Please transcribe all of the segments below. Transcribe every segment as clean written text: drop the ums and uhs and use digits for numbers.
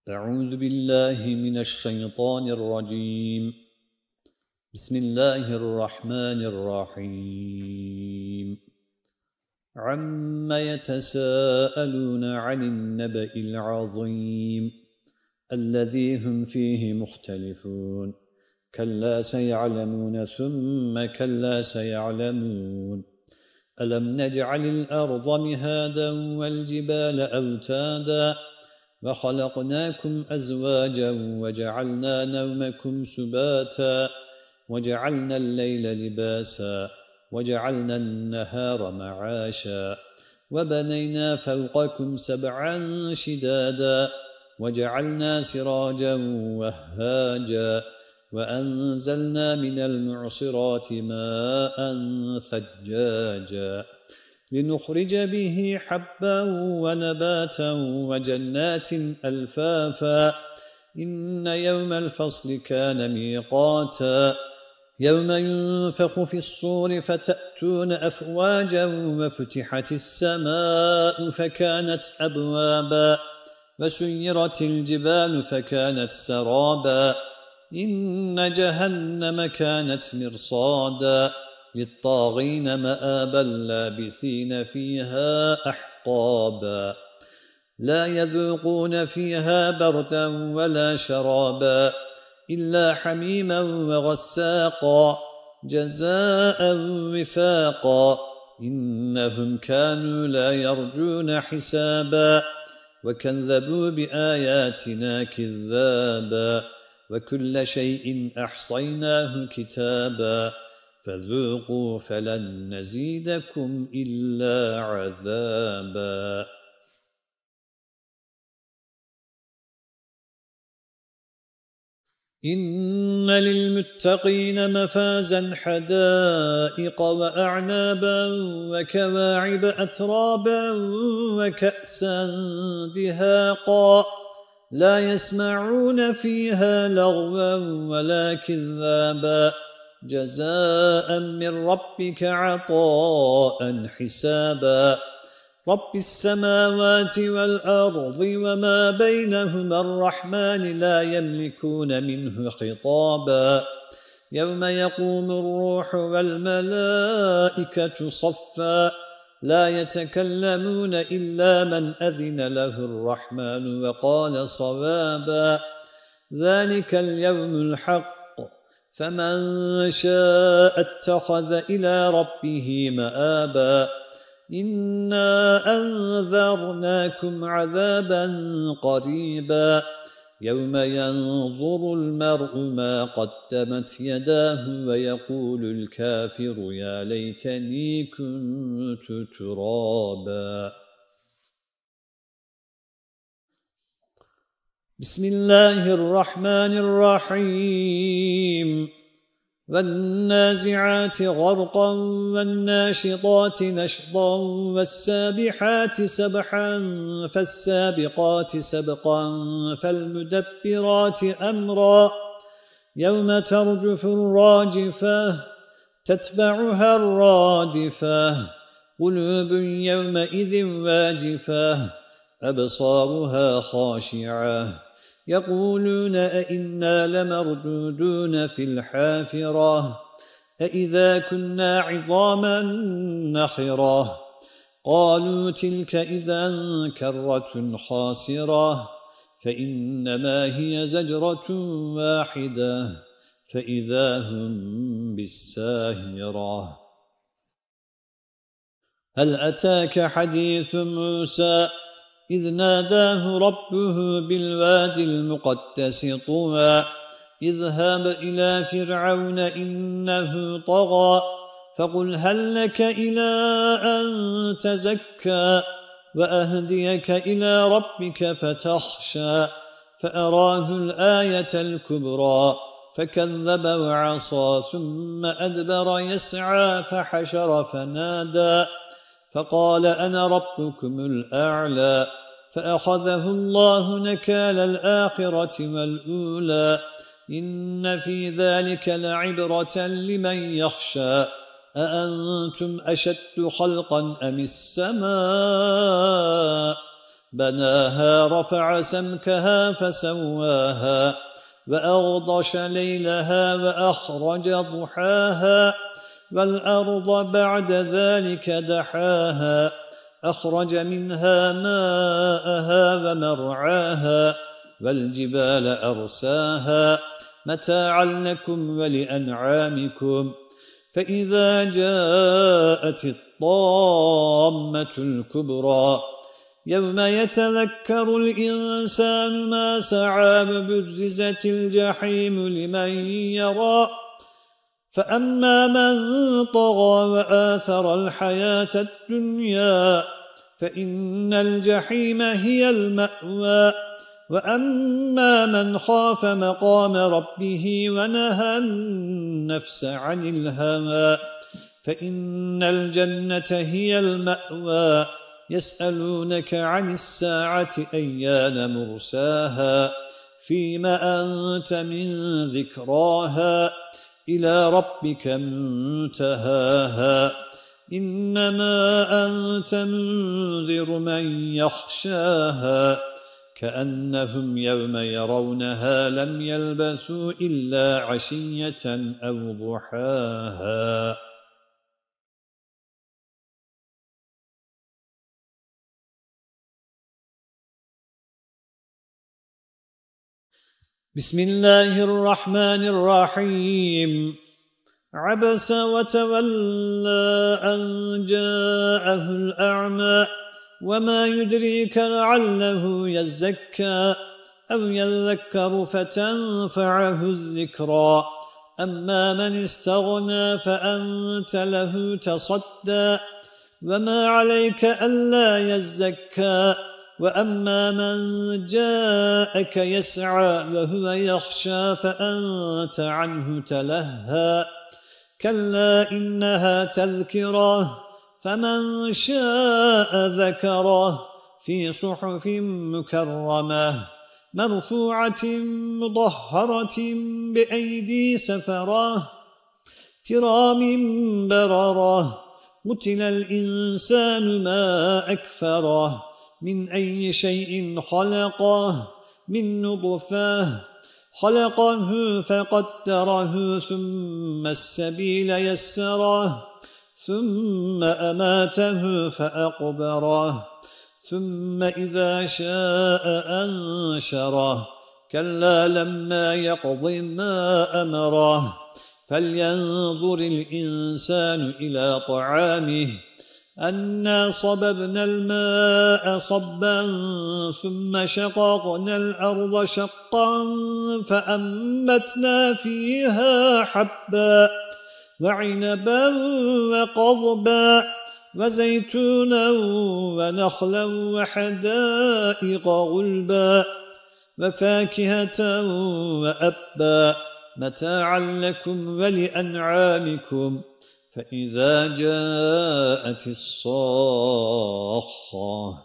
أعوذ بالله من الشيطان الرجيم. بسم الله الرحمن الرحيم. عم يتساءلون عن النبأ العظيم الذي هم فيه مختلفون كلا سيعلمون ثم كلا سيعلمون ألم نجعل الأرض مهادا والجبال أوتادا وخلقناكم أزواجا وجعلنا نومكم سباتا وجعلنا الليل لباسا وجعلنا النهار معاشا وبنينا فوقكم سبعا شدادا وجعلنا سراجا وهاجا وأنزلنا من المعصرات ماء ثجاجا لنخرج به حبا ونباتا وجنات ألفافا إن يوم الفصل كان ميقاتا يوم ينفخ في الصور فتأتون أفواجا وفتحت السماء فكانت أبوابا وسيرت الجبال فكانت سرابا إن جهنم كانت مرصادا للطاغين مآبا لابثين فيها أحقابا لا يذوقون فيها بردا ولا شرابا إلا حميما وغساقا جزاء وفاقا إنهم كانوا لا يرجون حسابا وكذبوا بآياتنا كذابا وكل شيء أحصيناه كتابا فذوقوا فلن نزيدكم إلا عذابا إن للمتقين مفازا حدائق وأعنابا وكواعب أترابا وكأسا دهاقا لا يسمعون فيها لغوا ولا كذابا جزاء من ربك عطاء حسابا رب السماوات والأرض وما بينهما الرحمن لا يملكون منه خطابا يوم يقوم الروح والملائكة صفا لا يتكلمون إلا من أذن له الرحمن وقال صوابا ذلك اليوم الحق فمن شاء اتخذ إلى ربه مآبا إنا أنذرناكم عذابا قريبا يوم ينظر المرء ما قدمت يداه ويقول الكافر يا ليتني كنت ترابا بسم الله الرحمن الرحيم والنازعات غرقا والناشطات نشطا والسابحات سبحا فالسابقات سبقا فالمدبرات أمرا يوم ترجف الراجفة تتبعها الرادفة قلوب يومئذ واجفة أبصارها خاشعة يقولون أئنا لمردودون في الحافرة أئذا كنا عظاما نخرة قالوا تلك إذا كرة خاسرة فإنما هي زجرة واحدة فإذا هم بالساهرة هل أتاك حديث موسى إذ ناداه ربه بالوادي المقدس طوى اذهب إلى فرعون إنه طغى فقل هل لك إلى أن تزكى وأهديك إلى ربك فتخشى فأراه الآية الكبرى فكذب وعصى ثم أدبر يسعى فحشر فنادى فقال أنا ربكم الأعلى فأخذه الله نكال الآخرة والأولى إن في ذلك لعبرة لمن يخشى أأنتم أشد خلقا أم السماء بناها رفع سمكها فسواها وأغطش ليلها وأخرج ضحاها والأرض بعد ذلك دحاها أخرج منها ماءها ومرعاها والجبال أرساها متاعا لكم ولأنعامكم فإذا جاءت الطامة الكبرى يوم يتذكر الإنسان ما سعى وبرزت الجحيم لمن يرى فأما من طغى وآثر الحياة الدنيا فإن الجحيم هي المأوى وأما من خاف مقام ربه ونهى النفس عن الهوى فإن الجنة هي المأوى يسألونك عن الساعة أيان مرساها فيما أنت من ذكراها إلى ربك منتهاها إنما أنت منذر من يخشاها كأنهم يوم يرونها لم يلبثوا إلا عشية أو ضحاها بسم الله الرحمن الرحيم عبس وتولى أن جاءه الأعمى وما يدريك لعله يزكى أو يذكر فتنفعه الذكرى أما من استغنى فأنت له تصدى وما عليك ألا يزكى وأما من جاءك يسعى وهو يخشى فأنت عنه تلهى كلا إنها تذكرة فمن شاء ذكره في صحف مكرمة مرفوعة مطهرة بأيدي سفرة كرام بررة قتل الإنسان ما أكفره من أي شيء خلقه من نطفة خلقه فقدره ثم السبيل يسره ثم أماته فأقبره ثم إذا شاء أنشره كلا لما يقض ما أمره فلينظر الإنسان إلى طعامه أنا صببنا الماء صبا ثم شققنا الأرض شقا فأنبتنا فيها حبا وعنبا وقضبا وزيتونا ونخلا وحدائق غلبا وفاكهة وأبا متاعا لكم ولأنعامكم فإذا جاءت الصاخة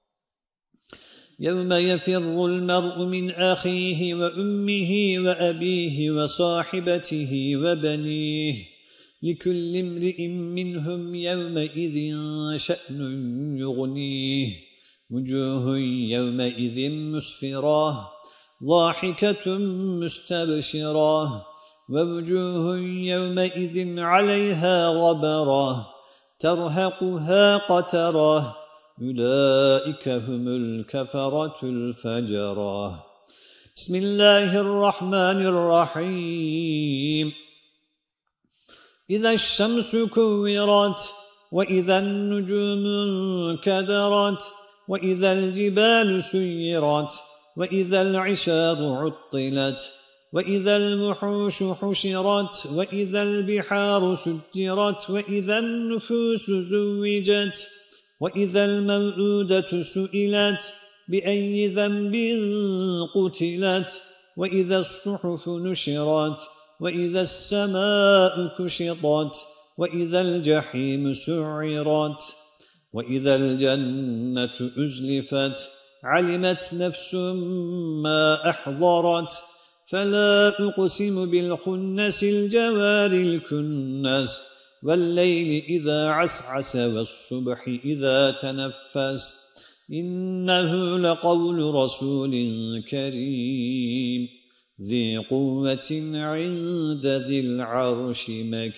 يوم يفر المرء من أخيه وأمه وأبيه وصاحبته وبنيه لكل امرئ منهم يومئذ شأن يغنيه وجوه يومئذ مسفرة ضاحكة مستبشرة ووجوه يومئذ عليها غبرة ترهقها قترة أولئك هم الكفرة الفجرة بسم الله الرحمن الرحيم إذا الشمس كورت وإذا النجوم انكدرت وإذا الجبال سيرت وإذا العشار عطلت وإذا الوحوش حشرت وإذا البحار سجرت وإذا النفوس زوجت وإذا الموءودة سئلت بأي ذنب قتلت وإذا الصحف نشرت وإذا السماء كشطت وإذا الجحيم سعرت وإذا الجنة أزلفت علمت نفس ما أحضرت فلا أقسم بالخنس الجوار الكنس والليل إذا عسعس والصبح إذا تنفس إنه لقول رسول كريم ذي قوة عند ذي العرش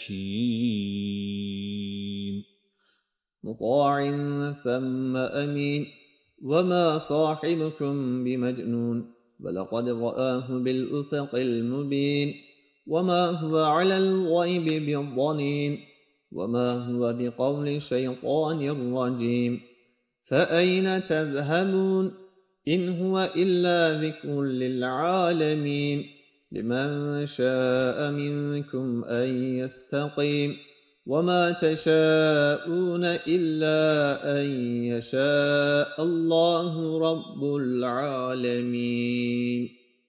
مكين مطاع ثم أمين وما صاحبكم بمجنون ولقد رآه بالأفق المبين وما هو على الغيب بالضنين وما هو بقول شيطان رجيم فأين تذهبون إن هو إلا ذكر للعالمين لمن شاء منكم أن يستقيم وما تشاءون إلا أن يشاء الله رب العالمين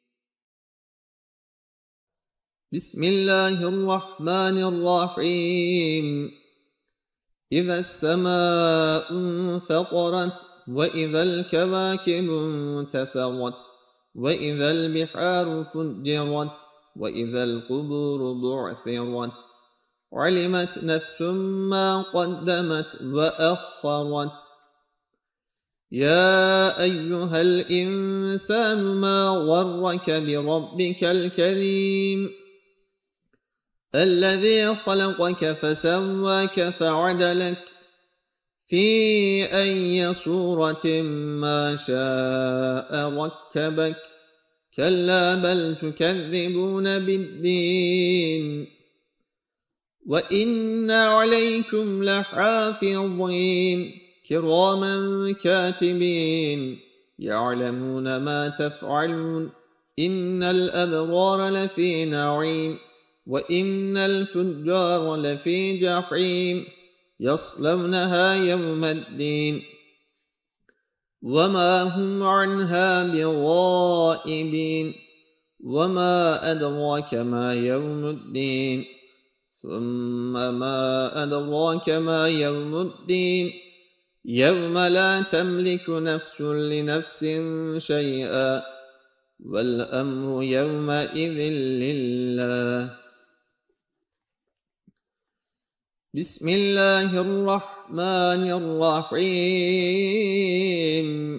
بسم الله الرحمن الرحيم إذا السماء انفطرت وإذا الكواكب انتثرت وإذا البحار فجرت وإذا القبور بعثرت علمت نفس ما قدمت وأخرت يا أيها الإنسان ما غرك بربك الكريم الذي خلقك فسواك فعدلك في أي صورة ما شاء ركبك كلا بل تكذبون بالدين وإن عليكم لحافظين كراما كاتبين يعلمون ما تفعلون إن الأبرار لفي نعيم وإن الفجار لفي جحيم يصلونها يوم الدين وما هم عنها بغائبين وما أدراك ما يوم الدين ثم ما أدراك ما يوم الدين يوم لا تملك نفس لنفس شيئا والأمر يومئذ لله بسم الله الرحمن الرحيم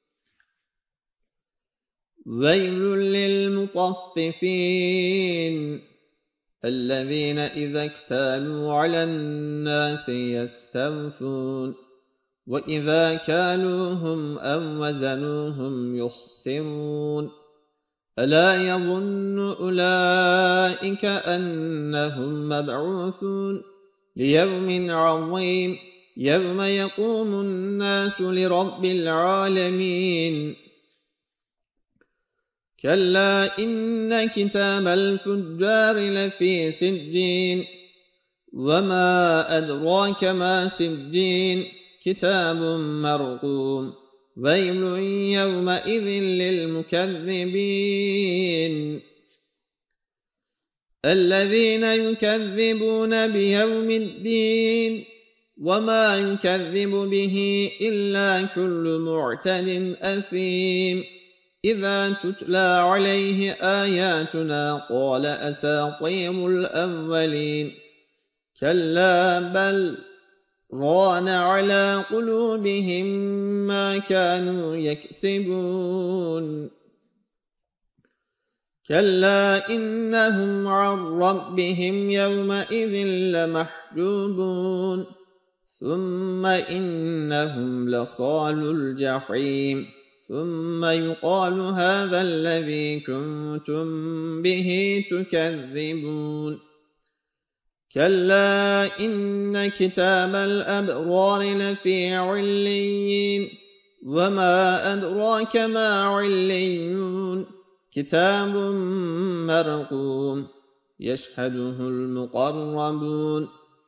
ويل للمطففين الذين إذا اكتالوا على الناس يستوفون وإذا كالوهم أو وزنوهم يخسرون ألا يظن أولئك أنهم مبعوثون ليوم عظيم يوم يقوم الناس لرب العالمين كلا إن كتاب الفجار لفي سجين وما أدراك ما سجين كتاب مرقوم ويل يومئذ للمكذبين الذين يكذبون بيوم الدين وما يكذب به إلا كل معتد أثيم إذا تتلى عليه آياتنا قال أساطير الأولين كلا بل ران على قلوبهم ما كانوا يكسبون كلا إنهم عن ربهم يومئذ لمحجوبون ثم إنهم لصالو الجحيم ثم يقال هذا الذي كنتم به تكذبون كلا إن كتاب الأبرار لفي عليين وما أدراك ما عليون كتاب مرقوم يشهده المقربون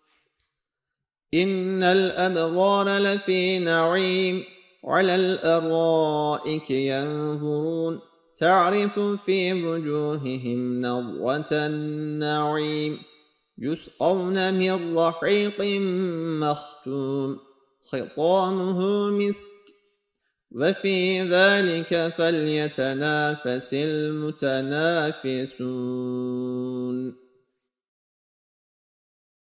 إن الأبرار لفي نعيم على الأرائك ينظرون تعرف في وجوههم نضرة النعيم يسقون من رحيق مختوم ختامه مسك وفي ذلك فليتنافس المتنافسون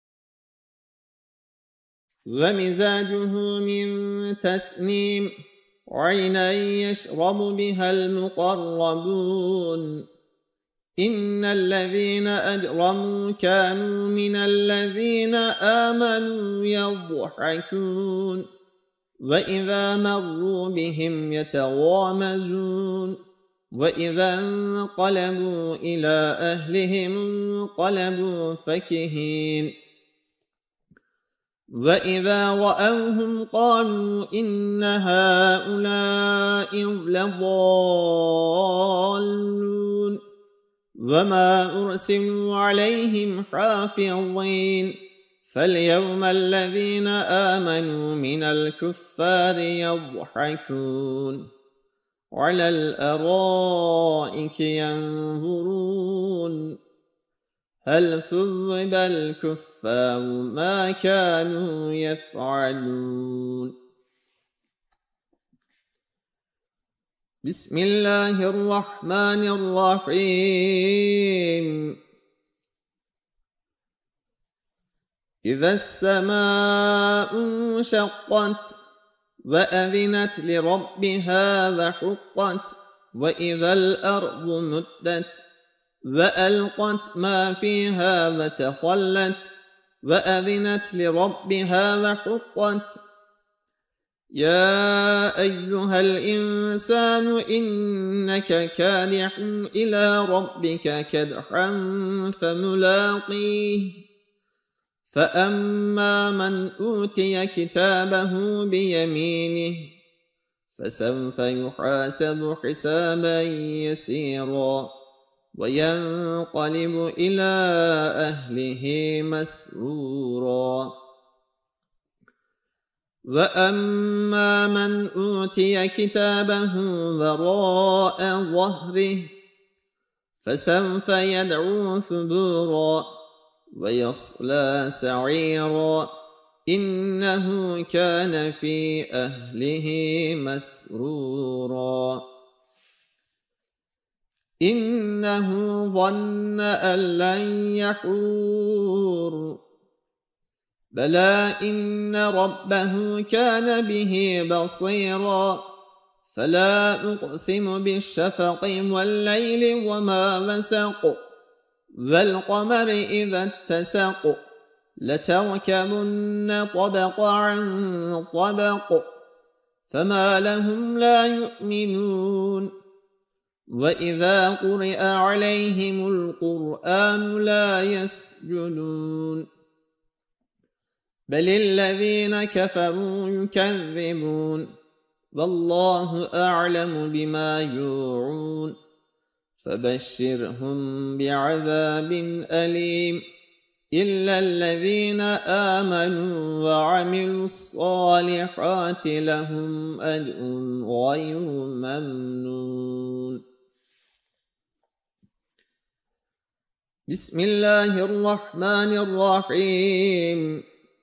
ومزاجه من تسنيم عينا يشرب بها المقربون إن الذين أجرموا كانوا من الذين آمنوا يضحكون وإذا مروا بهم يتغامزون وإذا انقلبوا إلى أهلهم انقلبوا فكهين وإذا رأوهم قالوا إن هؤلاء لضالون وما أرسلوا عليهم حافظين فاليوم الذين آمنوا من الكفار يضحكون على الأرائك ينظرون هل ثوب الكفار ما كانوا يفعلون بسم الله الرحمن الرحيم إذا السماء انشقت وأذنت لربها وحقت وإذا الأرض مدت وألقت ما فيها وتخلت وأذنت لربها وحقت يا أيها الإنسان إنك كادح إلى ربك كدحا فملاقيه فأما من أوتي كتابه بيمينه فسوف يحاسب حسابا يسيرا وينقلب إلى أهله مسرورا وأما من أوتي كتابه وراء ظهره فسوف يدعو ثبورا ويصلى سعيرا إنه كان في أهله مسرورا إنه ظن أن لن يحور بلى إن ربه كان به بصيرا فلا أقسم بالشفق والليل وما وسق والقمر إذا اتسق لتركبن طبقا عن طبق فما لهم لا يؤمنون وإذا قرئ عليهم القرآن لا يسجدون بل الذين كفروا يكذبون والله أعلم بما يوعون فبشرهم بعذاب أليم إلا الذين آمنوا وعملوا الصالحات لهم أجر غير ممنون بسم الله الرحمن الرحيم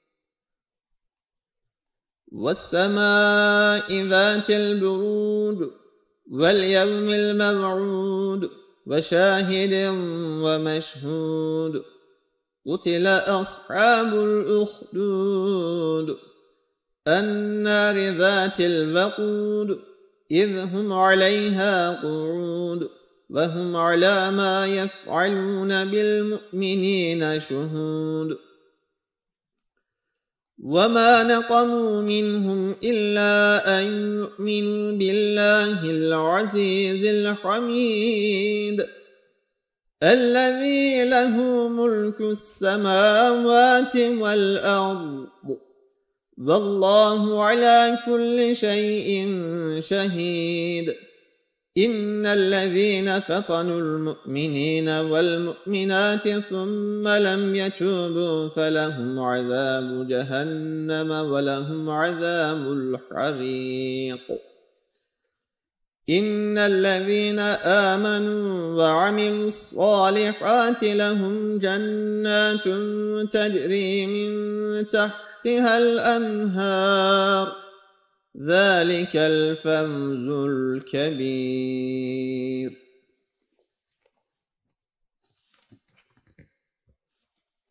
والسماء ذات البروج واليوم الموعود وشاهد ومشهود قتل أصحاب الأخدود النار ذات الوقود إذ هم عليها قعود وهم على ما يفعلون بالمؤمنين شهود وما نقموا منهم إلا أن يؤمنوا بالله العزيز الحميد الذي له ملك السماوات والأرض والله على كل شيء شهيد إن الذين فتنوا المؤمنين والمؤمنات ثم لم يتوبوا فلهم عذاب جهنم ولهم عذاب الحريق إن الذين آمنوا وعملوا الصالحات لهم جنات تجري من تحتها الأنهار ذلك الفوز الكبير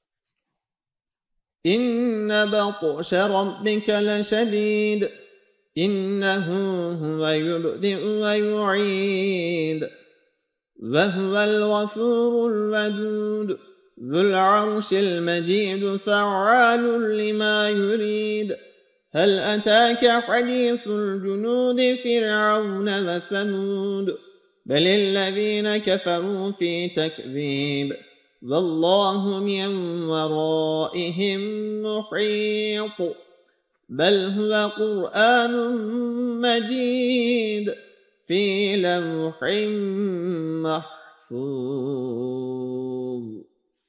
إن بطش ربك لشديد إنه هو يبدئ ويعيد وهو الغفور الودود ذو العرش المجيد فعال لما يريد هل أتاك حديث الجنود فرعون وثمود بل الذين كفروا في تكذيب والله من ورائهم محيط بل هو قرآن مجيد في لوح محفوظ.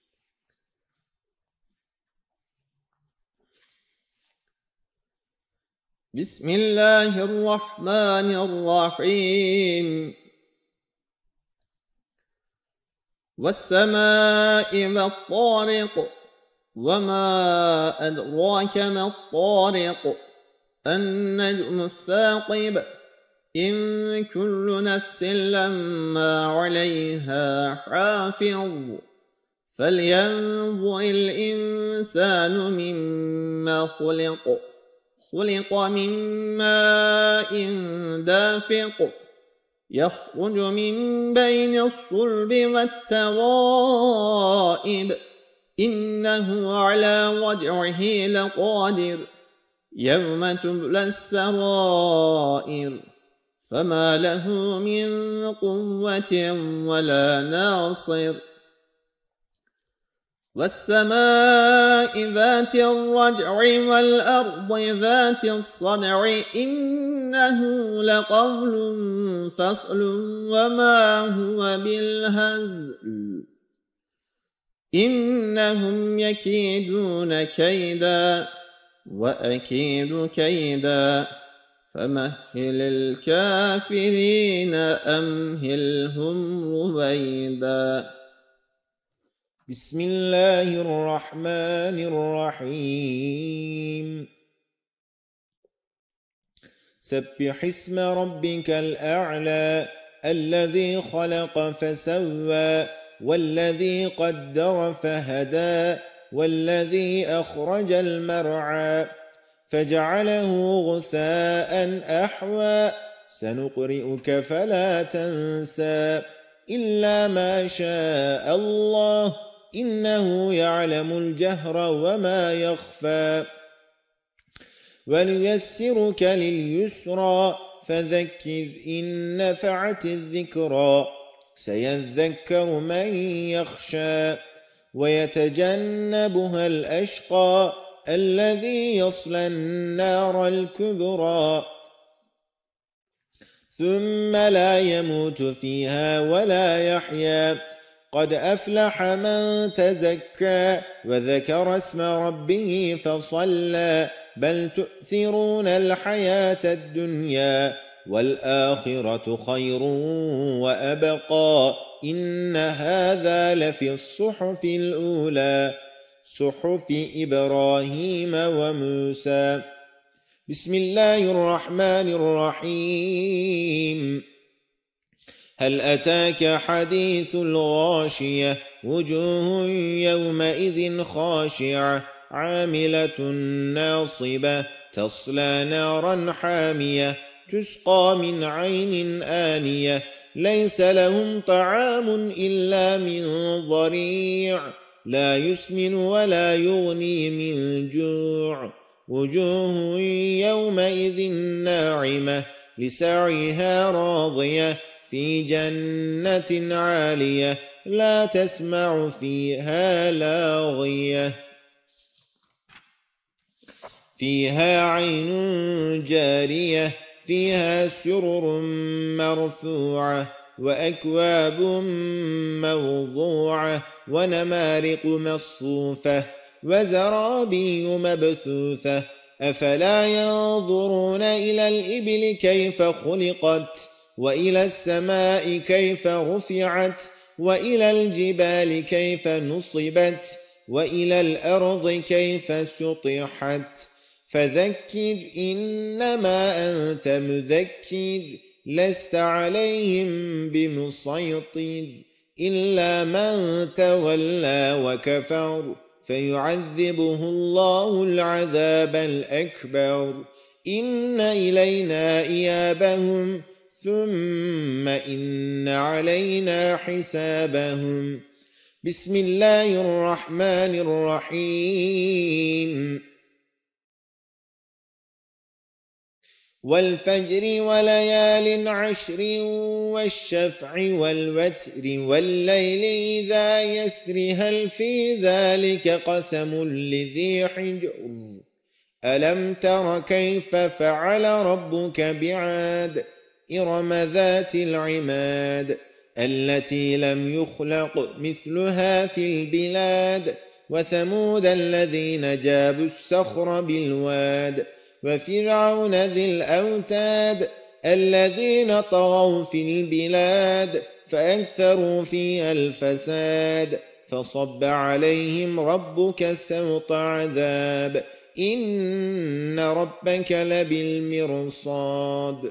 بسم الله الرحمن الرحيم والسماء والطارق وما أدراك ما الطارق النجم الثاقب إن كل نفس لما عليها حافظ فلينظر الإنسان مما خلق من ماء دافق يخرج من بين الصلب والترائب إنه على رجعه لقادر يوم تبلى السرائر فما له من قوة ولا ناصر والسماء ذات الرجع والأرض ذات الصدع إنه لقول فصل وما هو بالهزل إنهم يكيدون كيدا وأكيد كيدا فمهل الكافرين أمهلهم رويدا. بسم الله الرحمن الرحيم سبح اسم ربك الأعلى الذي خلق فسوى والذي قدر فهدى والذي أخرج المرعى فجعله غثاء أحوى سنقرئك فلا تنسى إلا ما شاء الله إنه يعلم الجهر وما يخفى وليسرك لليسرى فذكر إن نفعت الذكرى سيذكر من يخشى ويتجنبها الأشقى الذي يصلى النار الكبرى ثم لا يموت فيها ولا يحيا قد أفلح من تزكى وذكر اسم ربه فصلى بل تؤثرون الحياة الدنيا والآخرة خير وأبقى إن هذا لفي الصحف الأولى صحف إبراهيم وموسى. بسم الله الرحمن الرحيم هل أتاك حديث الغاشية وجوه يومئذ خاشعة عاملة ناصبة تصلى نارا حامية تسقى من عين آنية ليس لهم طعام إلا من ضريع لا يسمن ولا يغني من جوع وجوه يومئذ ناعمة لسعيها راضية في جنة عالية لا تسمع فيها لاغية فيها عين جارية فيها سرر مرفوعة وأكواب موضوعة ونمارق مصفوفة وزرابي مبثوثة أفلا ينظرون إلى الإبل كيف خلقت وإلى السماء كيف رفعت وإلى الجبال كيف نصبت وإلى الأرض كيف سطحت فذكر إنما أنت مذكر لست عليهم بمسيطر إلا من تولى وكفر فيعذبه الله العذاب الأكبر إن إلينا إيابهم ثم إن علينا حسابهم. بسم الله الرحمن الرحيم. والفجر وليال عشر والشفع والوتر والليل إذا يسر هل في ذلك قسم لذي حجر ألم تر كيف فعل ربك بعاد إرم ذات العماد التي لم يخلق مثلها في البلاد وثمود الذين جابوا الصخر بالواد وفرعون ذي الأوتاد الذين طغوا في البلاد فأكثروا فيها الفساد فصب عليهم ربك سوط عذاب إن ربك لبالمرصاد.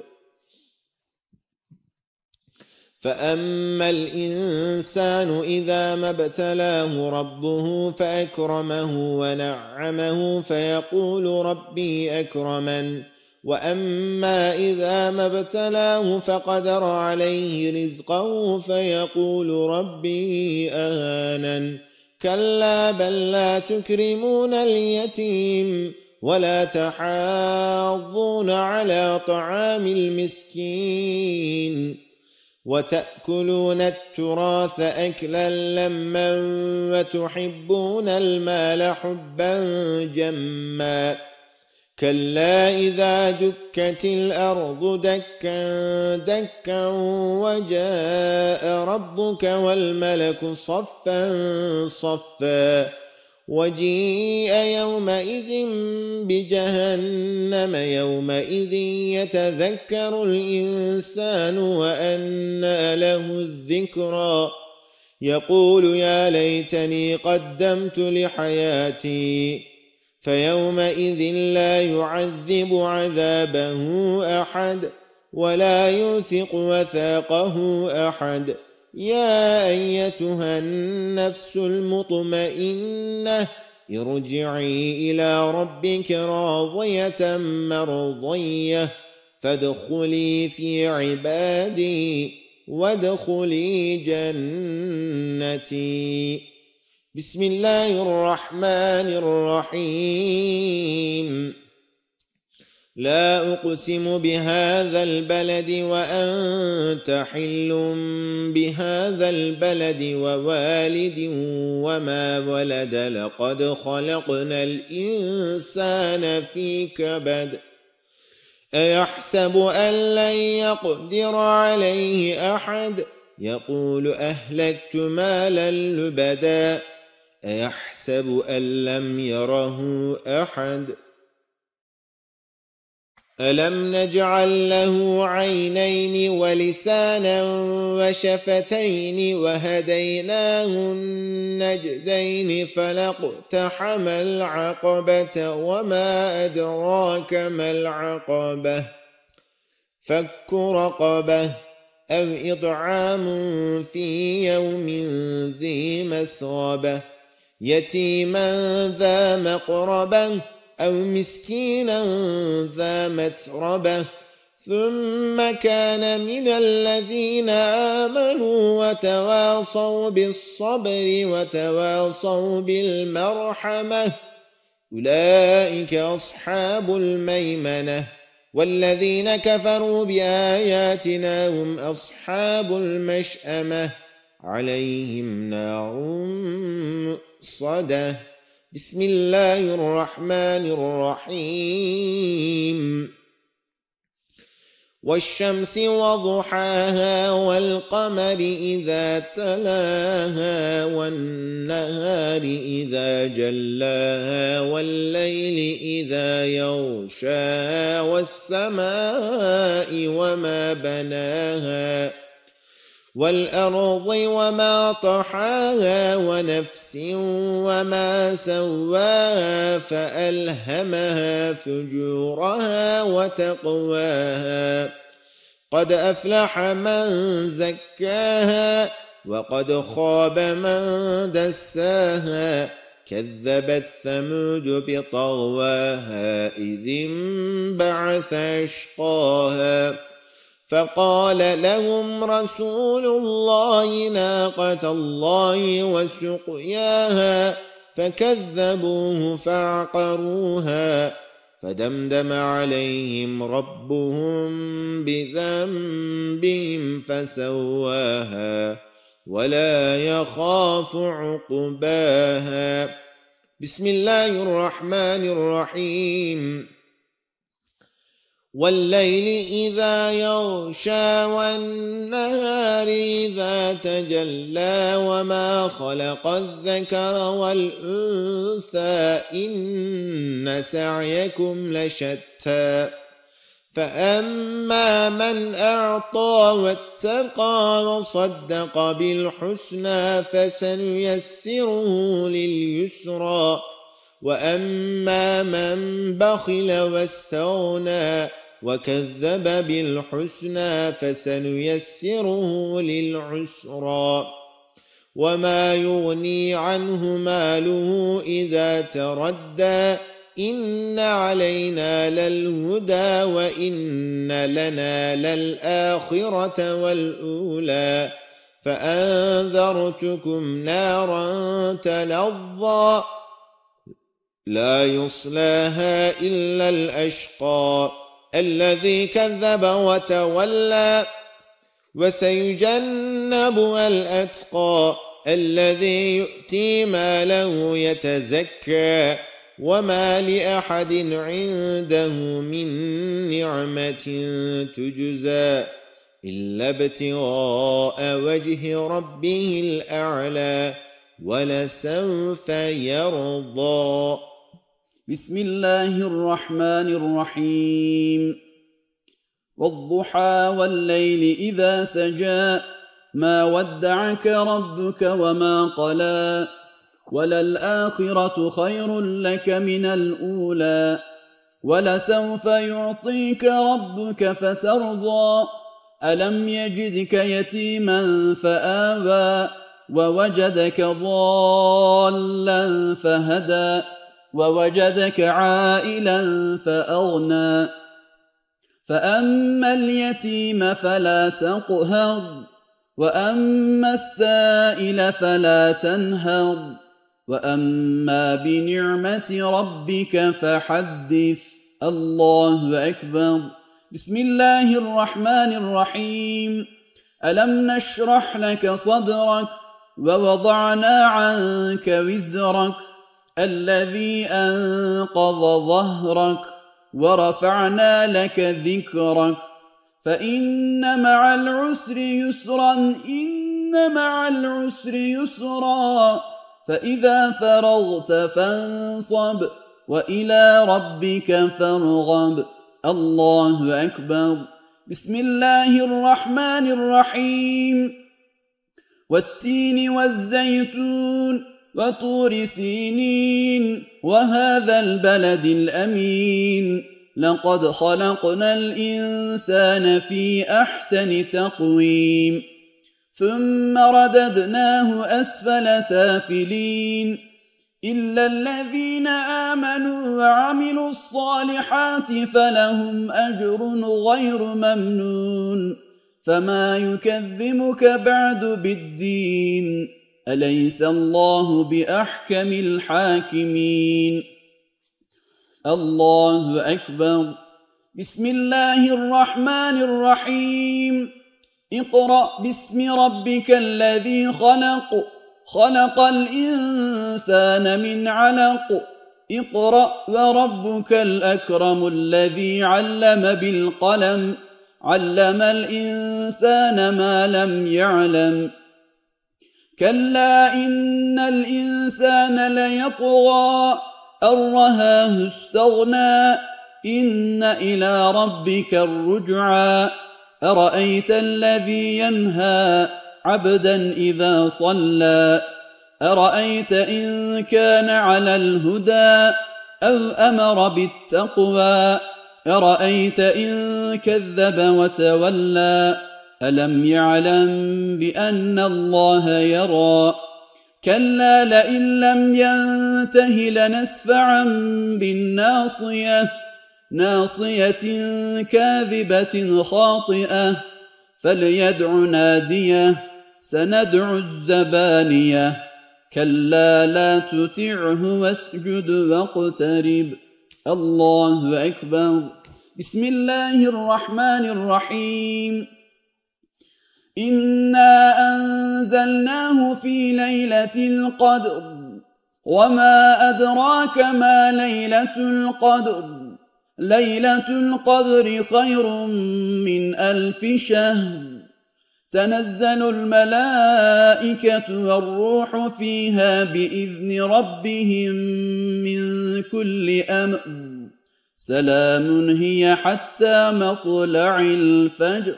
فأما الإنسان إذا ما ابتلاه ربه فأكرمه ونعمه فيقول ربي أكرمن وأما إذا ما ابتلاه فقدر عليه رزقه فيقول ربي أهانن كلا بل لا تكرمون اليتيم ولا تحاضون على طعام المسكين وتأكلون التراث أكلا لما وتحبون المال حبا جما كلا إذا دكت الأرض دكا دكا وجاء ربك والملك صفا صفا وجيء يومئذ بجهنم يومئذ يتذكر الإنسان وأنى له الذكرى يقول يا ليتني قدمت لحياتي فيومئذ لا يعذب عذابه أحد ولا يوثق وثاقه أحد. يا أيتها النفس المطمئنة ارجعي إلى ربك راضية مرضية فادخلي في عبادي وادخلي جنتي. بسم الله الرحمن الرحيم. لا أقسم بهذا البلد وأنت حل بهذا البلد ووالد وما ولد لقد خلقنا الإنسان في كبد أيحسب أن لن يقدر عليه أحد يقول أهلكت مالا لبدا أيحسب أن لم يره أحد ألم نجعل له عينين ولسانا وشفتين وهديناه النجدين فلاقتحم العقبة وما أدراك ما العقبة فك رقبة أو إطعام في يوم ذي مسغبة يتيما ذا مقربة أو مسكينا ذا متربة ثم كان من الذين آمنوا وتواصوا بالصبر وتواصوا بالمرحمة أولئك أصحاب الميمنة والذين كفروا بآياتنا هم أصحاب المشأمة عليهم نار مؤصدة. بسم الله الرحمن الرحيم. والشمس وضحاها والقمر إذا تلاها والنهار إذا جلاها والليل إذا يغشاها والسماء وما بناها والأرض وما طحاها ونفس وما سواها فألهمها فجورها وتقواها قد أفلح من زكاها وقد خاب من دساها كذبت ثمود بطغواها إذ انبعث أشقاها فقال لهم رسول الله ناقة الله وسقياها فكذبوه فعقروها فدمدم عليهم ربهم بذنبهم فسواها ولا يخاف عقباها. بسم الله الرحمن الرحيم. والليل إذا يغشى والنهار إذا تجلى وما خلق الذكر والأنثى إن سعيكم لشتى فأما من أعطى واتقى وصدق بالحسنى فسنيسره لليسرى وأما من بخل واستغنى وكذب بالحسنى فسنيسره للعسرى وما يغني عنه ماله إذا تردى إن علينا للهدى وإن لنا للآخرة والأولى فأنذرتكم نارا تلظى لا يصلاها إلا الأشقى الذي كذب وتولى وسيجنبها الأتقى الذي يؤتي ماله يتزكى وما لأحد عنده من نعمة تجزى إلا ابتغاء وجه ربه الأعلى ولسوف يرضى. بسم الله الرحمن الرحيم. والضحى والليل إذا سجى ما ودعك ربك وما قلى وللآخرة خير لك من الأولى ولسوف يعطيك ربك فترضى ألم يجدك يتيما فآوى ووجدك ضالا فهدى ووجدك عائلا فأغنى فأما اليتيم فلا تقهر وأما السائل فلا تنهر وأما بنعمة ربك فحدث. الله أكبر. بسم الله الرحمن الرحيم. ألم نشرح لك صدرك ووضعنا عنك وزرك الذي أنقض ظهرك ورفعنا لك ذكرك فإن مع العسر يسرا إن مع العسر يسرا فإذا فرغت فانصب وإلى ربك فارغب. الله أكبر. بسم الله الرحمن الرحيم. والتين والزيتون وطور سينين وهذا البلد الأمين لقد خلقنا الإنسان في أحسن تقويم ثم رددناه أسفل سافلين إلا الذين آمنوا وعملوا الصالحات فلهم أجر غير ممنون فما يكذبك بعد بالدين أليس الله بأحكم الحاكمين. الله أكبر. بسم الله الرحمن الرحيم. اقرأ باسم ربك الذي خلق خلق الإنسان من علق اقرأ وربك الأكرم الذي علم بالقلم علم الإنسان ما لم يعلم كلا إن الإنسان ليطغى أن رآه استغنى إن إلى ربك الرجعى أرأيت الذي ينهى عبدا إذا صلى أرأيت إن كان على الهدى أو أمر بالتقوى أرأيت إن كذب وتولى ألم يعلم بأن الله يرى كلا لئن لم ينته لنسفعا بالناصية ناصية كاذبة خاطئة فليدع ناديه سندع الزبانية كلا لا تطعه واسجد واقترب. الله أكبر. بسم الله الرحمن الرحيم. إنا أنزلناه في ليلة القدر وما أدراك ما ليلة القدر ليلة القدر خير من 1000 شهر تنزل الملائكة والروح فيها بإذن ربهم من كل أمر سلام هي حتى مطلع الفجر.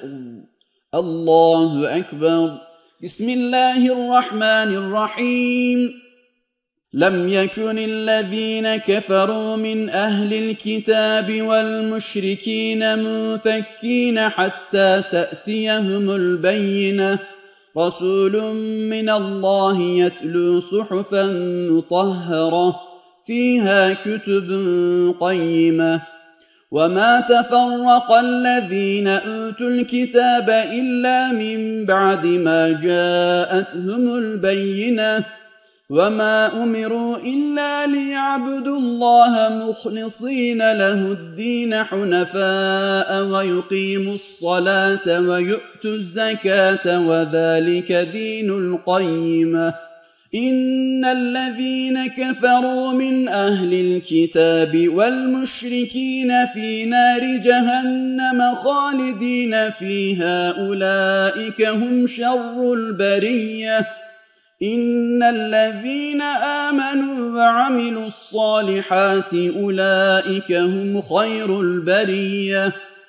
الله أكبر. بسم الله الرحمن الرحيم. لم يكن الذين كفروا من أهل الكتاب والمشركين منفكين حتى تأتيهم البينة رسول من الله يتلو صحفا مطهرة فيها كتب قيمة وما تفرق الذين أوتوا الكتاب إلا من بعد ما جاءتهم البينة وما أمروا إلا ليعبدوا الله مخلصين له الدين حنفاء ويقيموا الصلاة ويؤتوا الزكاة وذلك دين القيمة. إن الذين كفروا من أهل الكتاب والمشركين في نار جهنم خالدين فيها أولئك هم شر البرية. إن الذين آمنوا وعملوا الصالحات أولئك هم خير البرية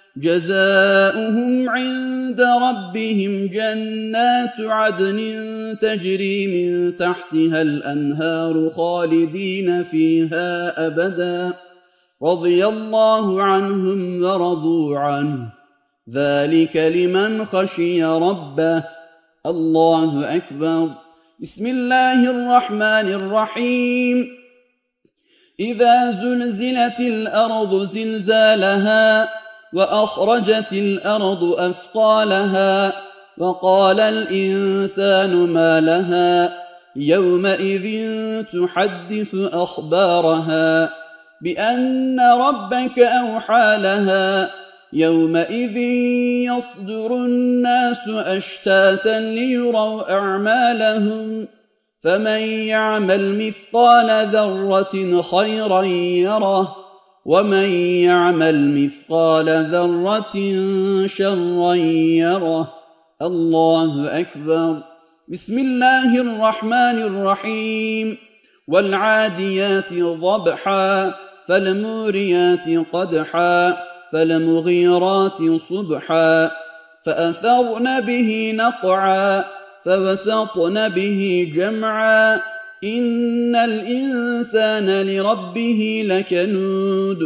جزاؤهم عند ربهم جنات عدن تجري من تحتها الأنهار خالدين فيها أبدا رضي الله عنهم ورضوا عنه ذلك لمن خشي ربه. الله أكبر. بسم الله الرحمن الرحيم. إذا زلزلت الأرض زلزالها وأخرجت الأرض أثقالها وقال الإنسان ما لها يومئذ تحدث أخبارها بأن ربك أوحى لها يومئذ يصدر الناس أشتاتا ليروا أعمالهم فمن يعمل مثقال ذرة خيرا يره ومن يعمل مثقال ذرة شرا يره. الله أكبر. بسم الله الرحمن الرحيم. والعاديات ضبحا فالموريات قدحا فالمغيرات صبحا فأثرن به نقعا فوسطن به جمعا إن الإنسان لربه لكنود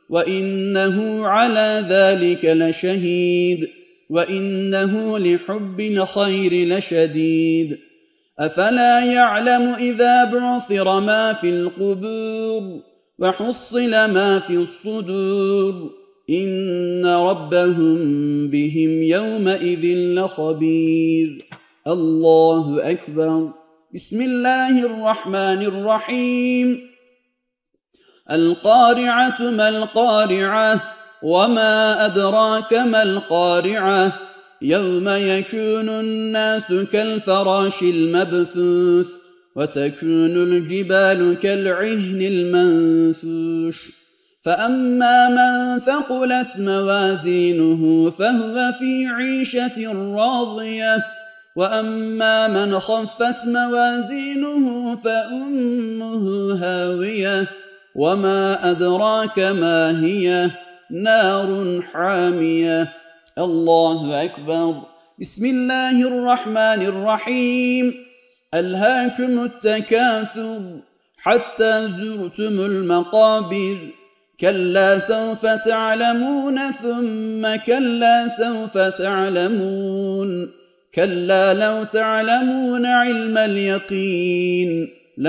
وإنه على ذلك لشهيد وإنه لحب الخير لشديد. أفلا يعلم إذا بعثر ما في القبور وحصل ما في الصدور إن ربهم بهم يومئذ لخبير. الله أكبر. بسم الله الرحمن الرحيم. القارعة ما القارعة وما أدراك ما القارعة يوم يكون الناس كالفراش المبثوث وتكون الجبال كالعهن المنفوش فأما من ثقلت موازينه فهو في عيشة راضية وأما من خفت موازينه فأمه هاوية وما أدراك ما هي نار حامية. الله أكبر. بسم الله الرحمن الرحيم. ألهاكم التكاثر حتى زرتم المقابر كلا سوف تعلمون ثم كلا سوف تعلمون كلا لو تعلمون علم اليقين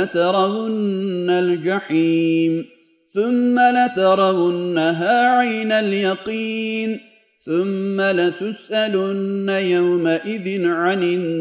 لترون الجحيم ثم لترونها عين اليقين ثم لتسألن يومئذ عن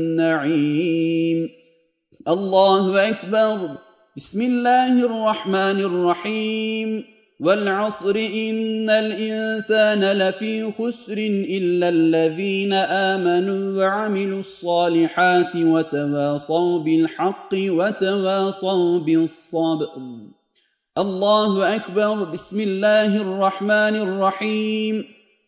النعيم. الله أكبر. بسم الله الرحمن الرحيم. والعصر إن الإنسان لفي خسر إلا الذين آمنوا وعملوا الصالحات وتواصوا بالحق وتواصوا بالصبر. الله أكبر. بسم الله الرحمن الرحيم.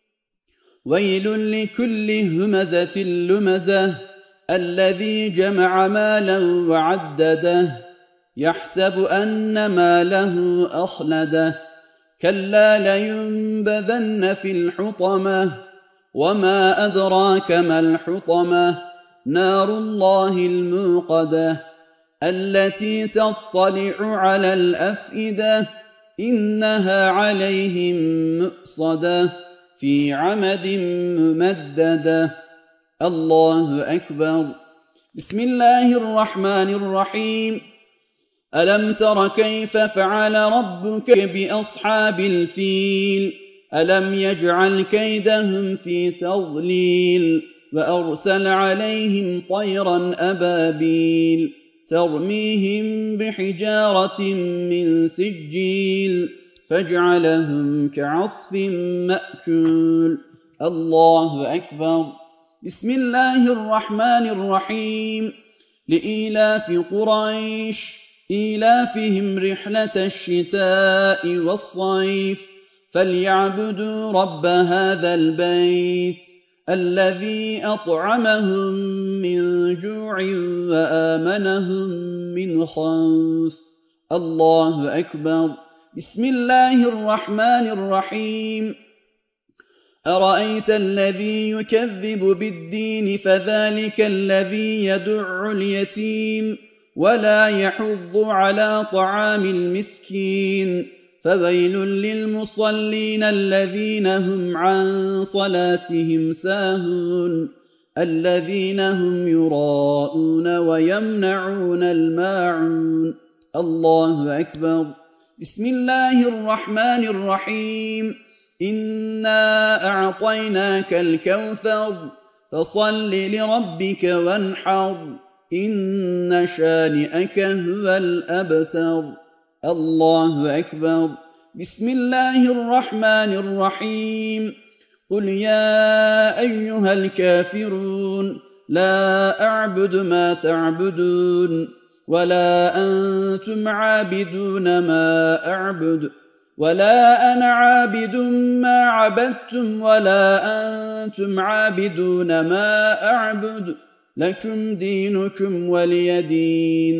ويل لكل همزة لمزة الذي جمع مالا وعدده يحسب أن ماله أخلده كلا لينبذن في الحطمة وما أدراك ما الحطمة نار الله الموقدة التي تطلع على الأفئدة إنها عليهم مؤصدة في عمد ممددة. الله أكبر. بسم الله الرحمن الرحيم. ألم تر كيف فعل ربك بأصحاب الفيل ألم يجعل كيدهم في تضليل وأرسل عليهم طيرا أبابيل ترميهم بحجارة من سجيل فاجعلهم كعصف مأكول. الله أكبر. بسم الله الرحمن الرحيم. لإيلاف قريش إيلافهم رحلة الشتاء والصيف فليعبدوا رب هذا البيت الذي أطعمهم من جوع وآمنهم من خوف. الله أكبر. بسم الله الرحمن الرحيم. أرأيت الذي يكذب بالدين فذلك الذي يدع اليتيم ولا يحض على طعام المسكين فويل للمصلين الذين هم عن صلاتهم ساهون الذين هم يراءون ويمنعون الماعون. الله أكبر. بسم الله الرحمن الرحيم. إنا أعطيناك الكوثر فصل لربك وانحر إن شانئك هو الأبتر. الله أكبر. بسم الله الرحمن الرحيم. قل يا أيها الكافرون لا أعبد ما تعبدون ولا أنتم عابدون ما أعبد ولا أنا عابد ما عبدتم ولا أنتم عابدون ما أعبد لكم دينكم ولي دين.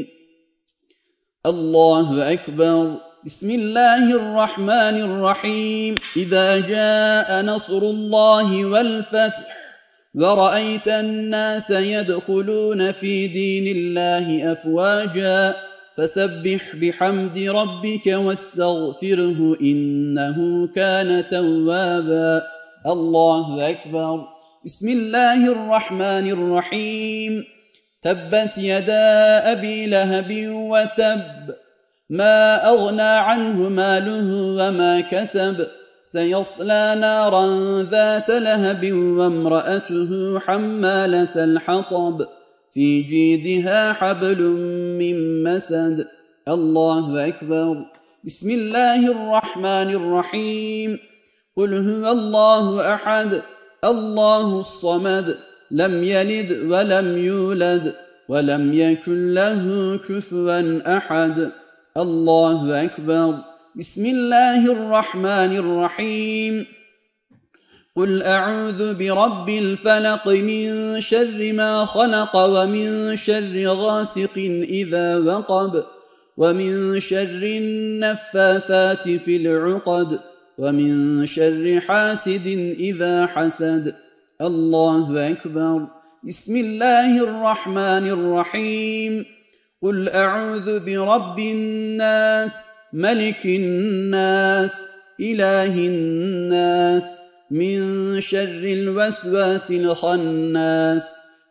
الله أكبر. بسم الله الرحمن الرحيم. إذا جاء نصر الله والفتح ورأيت الناس يدخلون في دين الله أفواجا فسبح بحمد ربك واستغفره إنه كان توابا. الله أكبر. بسم الله الرحمن الرحيم. تبت يدا أبي لهب وتب ما أغنى عنه ماله وما كسب سيصلى نارا ذات لهب وامرأته حمالة الحطب في جيدها حبل من مسد. الله أكبر. بسم الله الرحمن الرحيم. قل هو الله أحد الله الصمد لم يلد ولم يولد ولم يكن له كفوا أحد. الله أكبر. بسم الله الرحمن الرحيم. قل أعوذ برب الفلق من شر ما خلق ومن شر غاسق إذا وقب ومن شر النفاثات في العقد ومن شر حاسد إذا حسد. الله أكبر. بسم الله الرحمن الرحيم. قل أعوذ برب الناس ملك الناس إله الناس من شر الوسواس الخناس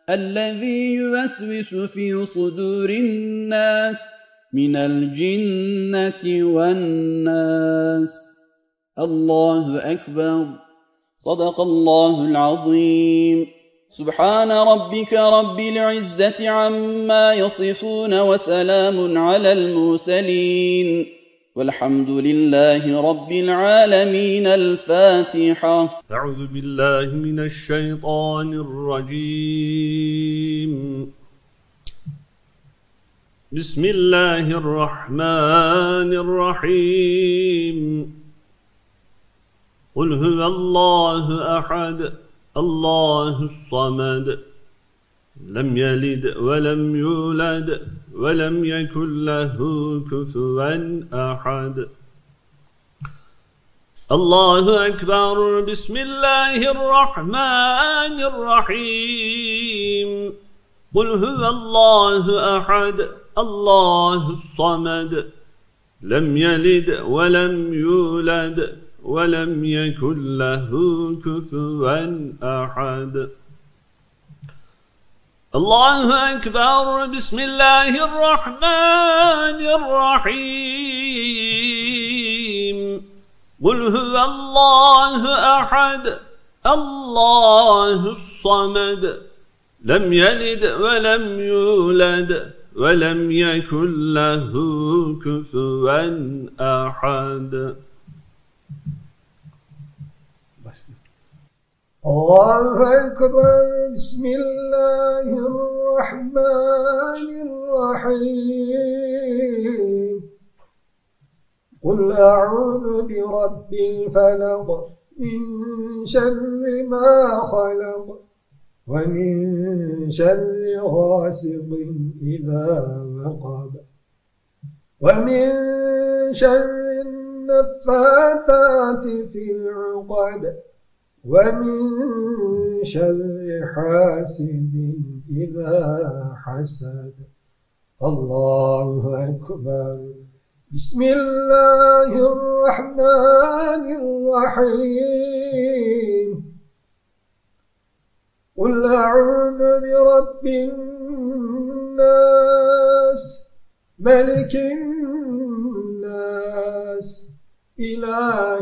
الذي يوسوس في صدور الناس من الجنة والناس. الله أكبر. صدق الله العظيم. سبحان ربك رب العزة عما يصفون وسلام على المرسلين والحمد لله رب العالمين. الفاتحة. أعوذ بالله من الشيطان الرجيم. بسم الله الرحمن الرحيم. قل هو الله أحد الله الصمد لم يلد ولم يولد ولم يكن له كفوا أحد. الله أكبر. بسم الله الرحمن الرحيم. قل هو الله أحد الله الصمد لم يلد ولم يولد ولم يكن له كفوا أحد. الله أكبر. بسم الله الرحمن الرحيم. قل هو الله أحد الله الصمد لم يلد ولم يولد ولم يكن له كفوا أحد. الله أكبر. بسم الله الرحمن الرحيم. قل أعوذ برب الفلق من شر ما خلق ومن شر غاسق إذا وقب ومن شر النفاثات في العقد ومن شر حاسد إذا حسد. الله أكبر. بسم الله الرحمن الرحيم. قل أعوذ برب الناس ملك الناس إله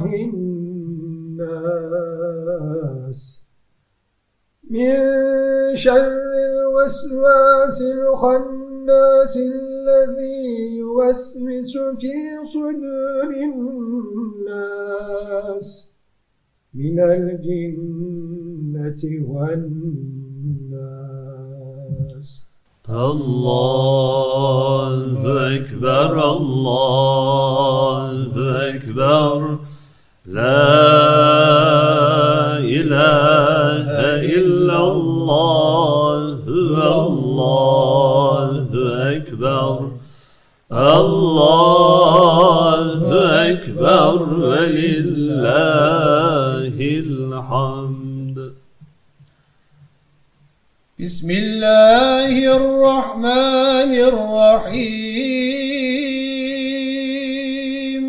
الناس من شر الوسواس الخناس الذي يوسوس في صدور الناس من الجنة والناس. الله أكبر. الله أكبر. لا إله إلا الله. الله أكبر. الله أكبر ولله الحمد. بسم الله الرحمن الرحيم.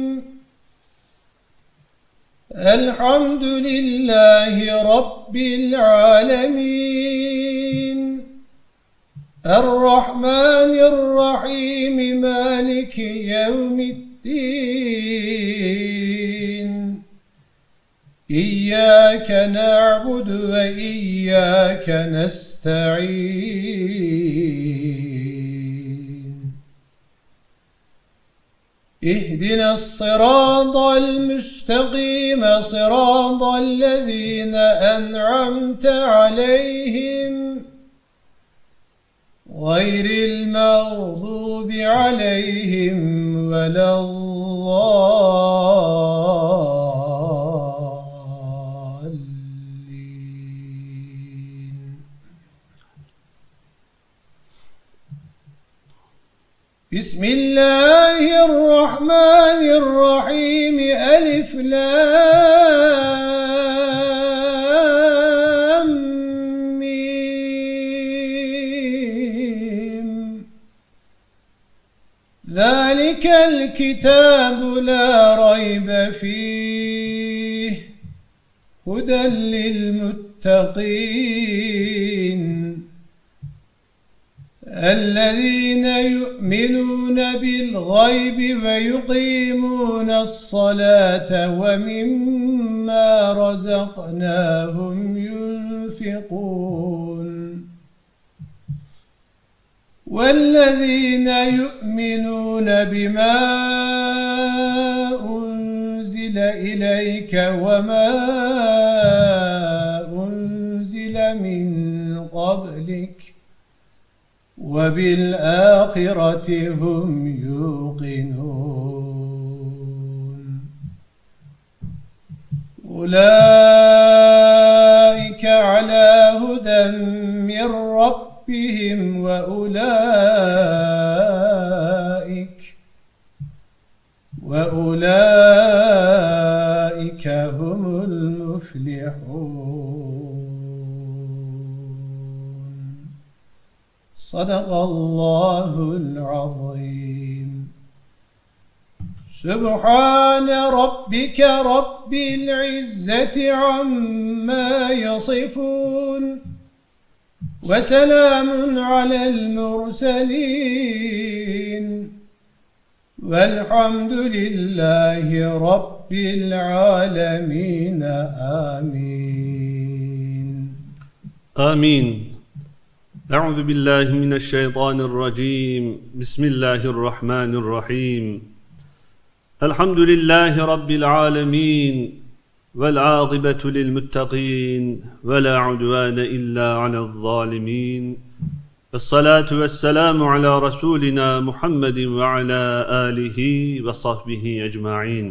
الحمد لله رب العالمين الرحمن الرحيم مالك يوم الدين. إياك نعبد وإياك نستعين. اهدنا الصراط المستقيم صراط الذين أنعمت عليهم غير المغضوب عليهم ولا الضالين. بسم الله الرحمن الرحيم. ألف لام ميم. ذلك الكتاب لا ريب فيه هدى للمتقين الذين يؤمنون بالغيب ويقيمون الصلاة ومما رزقناهم ينفقون والذين يؤمنون بما أنزل إليك وما أنزل من قبلك وبالآخرة هم يوقنون أولئك على هدى من ربهم وأولئك هم المفلحون. صدق الله العظيم. سبحان ربك رب العزة عما يصفون وسلام على المرسلين والحمد لله رب العالمين. آمين. آمين. أعوذ بالله من الشيطان الرجيم. بسم الله الرحمن الرحيم. الحمد لله رب العالمين والعاقبة للمتقين ولا عدوان إلا على الظالمين. الصلاة والسلام على رسولنا محمد وعلى آله وصحبه أجمعين.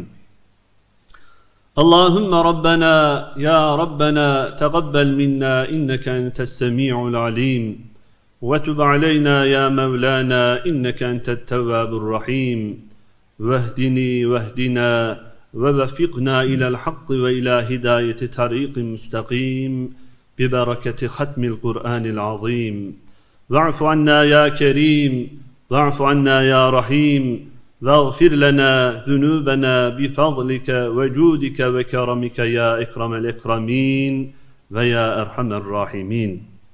اللهم ربنا يا ربنا تقبل منا إنك أنت السميع العليم وتب علينا يا مولانا إنك أنت التواب الرحيم واهدني واهدنا ووفقنا إلى الحق وإلى هداية طريق مستقيم ببركة ختم القرآن العظيم. واعف عنا يا كريم واعف عنا يا رحيم واغفر لنا ذنوبنا بفضلك وجودك وكرمك يا أكرم الأكرمين ويا أرحم الراحمين.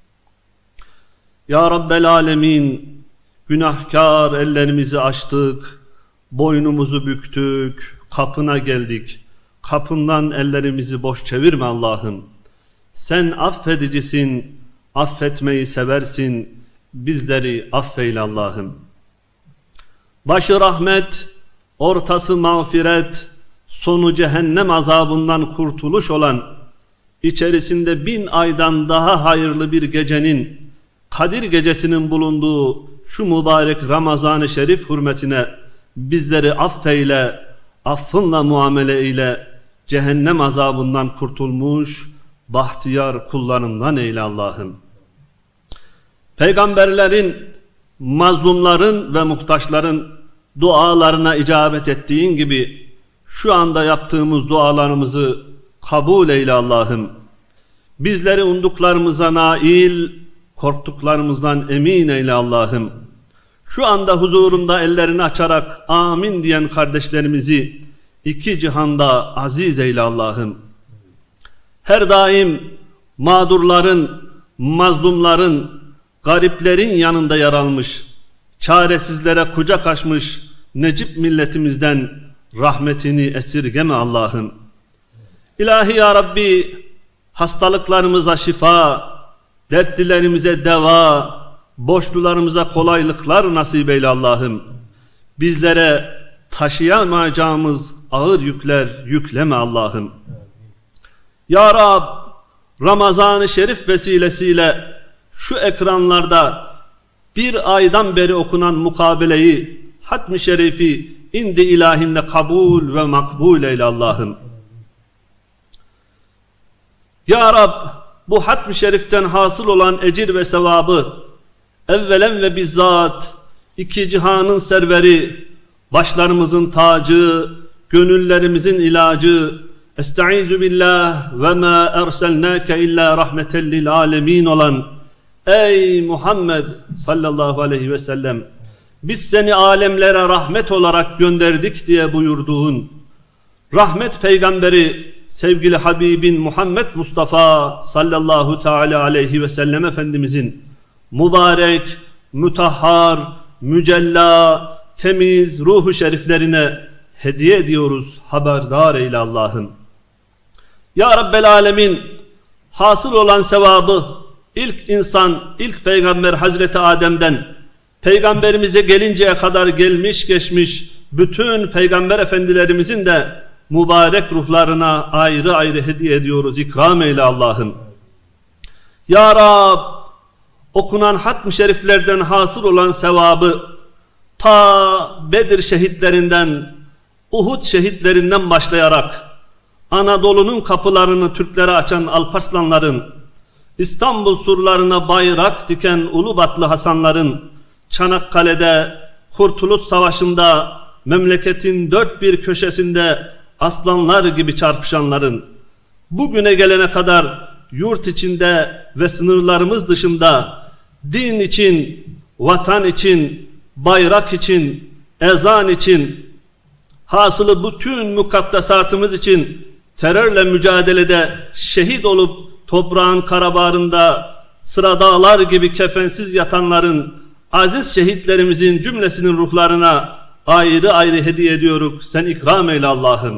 Ya Rabbel Alemin, günahkar ellerimizi açtık, boynumuzu büktük, kapına geldik. Kapından ellerimizi boş çevirme Allah'ım. Sen affedicisin, affetmeyi seversin, bizleri affeyle Allah'ım. Başı rahmet, ortası mağfiret, sonu cehennem azabından kurtuluş olan, içerisinde 1000 aydan daha hayırlı bir gecenin, Kadir gecesinin bulunduğu şu mübarek Ramazan-ı Şerif hürmetine bizleri affeyle, affınla muamele eyle, cehennem azabından kurtulmuş, bahtiyar kullarından eyle Allah'ım. Peygamberlerin, mazlumların ve muhtaçların dualarına icabet ettiğin gibi şu anda yaptığımız dualarımızı kabul eyle Allah'ım. Bizleri umduklarımıza nail, korktuklarımızdan emin eyle Allah'ım. Şu anda huzurunda ellerini açarak amin diyen kardeşlerimizi iki cihanda aziz eyle Allah'ım. Her daim mağdurların, mazlumların, gariplerin yanında yer almış, çaresizlere kucak açmış Necip milletimizden rahmetini esirgeme Allah'ım. İlahi ya Rabbi, hastalıklarımıza şifa, dertlilerimize deva, borçlularımıza kolaylıklar nasip eyle Allah'ım. Bizlere taşıyamayacağımız ağır yükler yükleme Allah'ım. Ya Rab, Ramazan-ı Şerif vesilesiyle şu ekranlarda bir aydan beri okunan mukabeleyi, hatm-ı şerifi indi ilahinde kabul ve makbul eyle Allah'ım. Ya Rab, bu hatm-ı şeriften hasıl olan ecir ve sevabı evvelen ve bizzat iki cihanın serveri, başlarımızın tacı, gönüllerimizin ilacı, estaizu billah ve ma erselnake illa rahmeten lil alemin olan ey Muhammed sallallahu aleyhi ve sellem, biz seni alemlere rahmet olarak gönderdik diye buyurduğun rahmet peygamberi sevgili Habibin Muhammed Mustafa sallallahu teala aleyhi ve sellem Efendimizin mübarek mütahhar, mücella, temiz ruhu şeriflerine hediye ediyoruz. Haberdar eyle Allah'ım. Ya Rabbel Alemin, hasıl olan sevabı ilk insan, ilk peygamber Hazreti Adem'den peygamberimize gelinceye kadar gelmiş geçmiş bütün peygamber efendilerimizin de mübarek ruhlarına ayrı ayrı hediye ediyoruz. İkram eyle Allah'ım. Ya Rab, okunan hatm-ı şeriflerden hasıl olan sevabı ta Bedir şehitlerinden, Uhud şehitlerinden başlayarak Anadolu'nun kapılarını Türklere açan Alparslanların, İstanbul surlarına bayrak diken Ulubatlı Hasanların, Çanakkale'de, Kurtuluş Savaşı'nda, memleketin dört bir köşesinde aslanlar gibi çarpışanların, bugüne gelene kadar yurt içinde ve sınırlarımız dışında din için, vatan için, bayrak için, ezan için, hasılı bütün mukaddesatımız için terörle mücadelede şehit olup toprağın karabarında sıra dağlar gibi kefensiz yatanların, aziz şehitlerimizin cümlesinin ruhlarına ayrı ayrı hediye ediyoruz. Sen ikram eyle Allah'ım.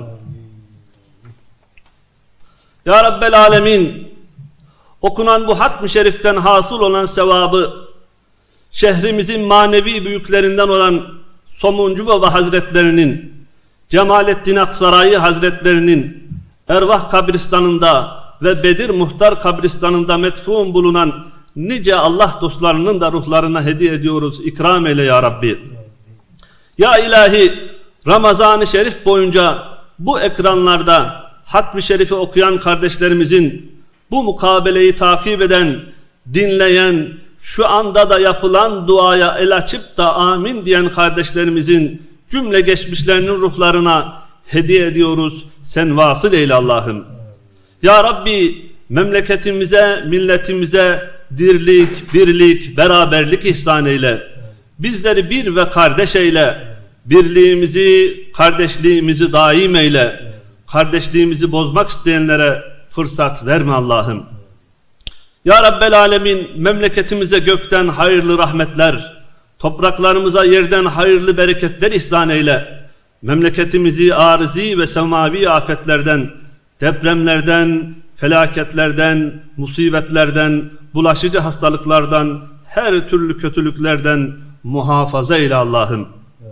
Ya Rabbel Alemin, okunan bu hatm-ı şeriften hasıl olan sevabı şehrimizin manevi büyüklerinden olan Somuncu Baba Hazretlerinin, Cemalettin Aksarayı Hazretlerinin Ervah kabristanında ve Bedir Muhtar kabristanında metfun bulunan nice Allah dostlarının da ruhlarına hediye ediyoruz. İkram eyle ya Rabbi. Ya ilahi, Ramazan-ı Şerif boyunca bu ekranlarda hatm-ı şerifi okuyan kardeşlerimizin, bu mukabeleyi takip eden, dinleyen, şu anda da yapılan duaya el açıp da amin diyen kardeşlerimizin cümle geçmişlerinin ruhlarına hediye ediyoruz. Sen vasıl eyle Allah'ım. Ya Rabbi, memleketimize, milletimize dirlik, birlik, beraberlik ihsan eyle. Bizleri bir ve kardeş eyle. Birliğimizi, kardeşliğimizi daim eyle. Kardeşliğimizi bozmak isteyenlere fırsat verme Allah'ım. Ya Rabbel Alemin, memleketimize gökten hayırlı rahmetler, topraklarımıza yerden hayırlı bereketler ihsan eyle. Memleketimizi arızi ve semavi afetlerden, depremlerden, felaketlerden, musibetlerden, bulaşıcı hastalıklardan, her türlü kötülüklerden muhafaza eyle Allah'ım.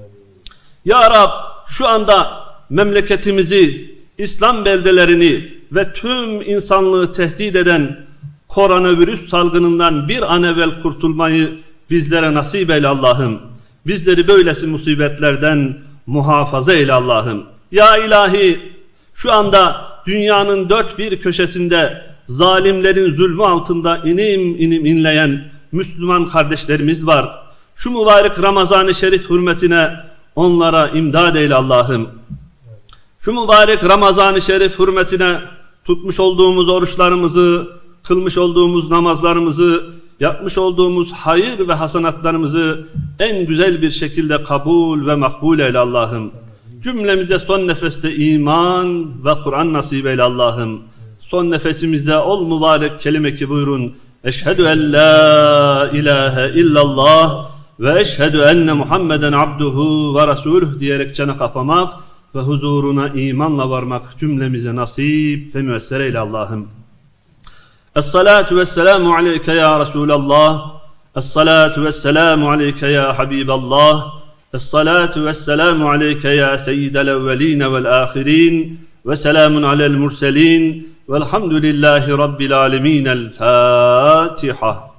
Ya Rab, şu anda memleketimizi, İslam beldelerini ve tüm insanlığı tehdit eden koronavirüs salgınından bir an evvel kurtulmayı bizlere nasip eyle Allah'ım. Bizleri böylesi musibetlerden muhafaza eyle Allah'ım. Ya ilahi, şu anda dünyanın dört bir köşesinde zalimlerin zulmü altında inim inim inleyen Müslüman kardeşlerimiz var. Şu mübarek Ramazan-ı Şerif hürmetine onlara imdad eyle Allah'ım. Şu mübarek Ramazan-ı Şerif hürmetine tutmuş olduğumuz oruçlarımızı, kılmış olduğumuz namazlarımızı, yapmış olduğumuz hayır ve hasanatlarımızı en güzel bir şekilde kabul ve makbul eyle Allah'ım. Cümlemize son nefeste iman ve Kur'an nasip eyle Allah'ım. Son nefesimizde ol mübarek kelime ki buyurun. Eşhedü en la ilahe illallah ve eşhedü enne Muhammeden abduhu ve resuluh diyerek çene kapamak ve huzuruna imanla varmak cümlemize nasip ve müesser eyle Allah'ım. Es-salatu vesselamu aleyke ya Resulallah. Es-salatu vesselamu aleyke ya Habiballah. Es-salatu vesselamu aleyke ya seyyidel evveline vel ahirin. Ve selamun alel murselin. Velhamdülillahi rabbil alemin. El Fatiha.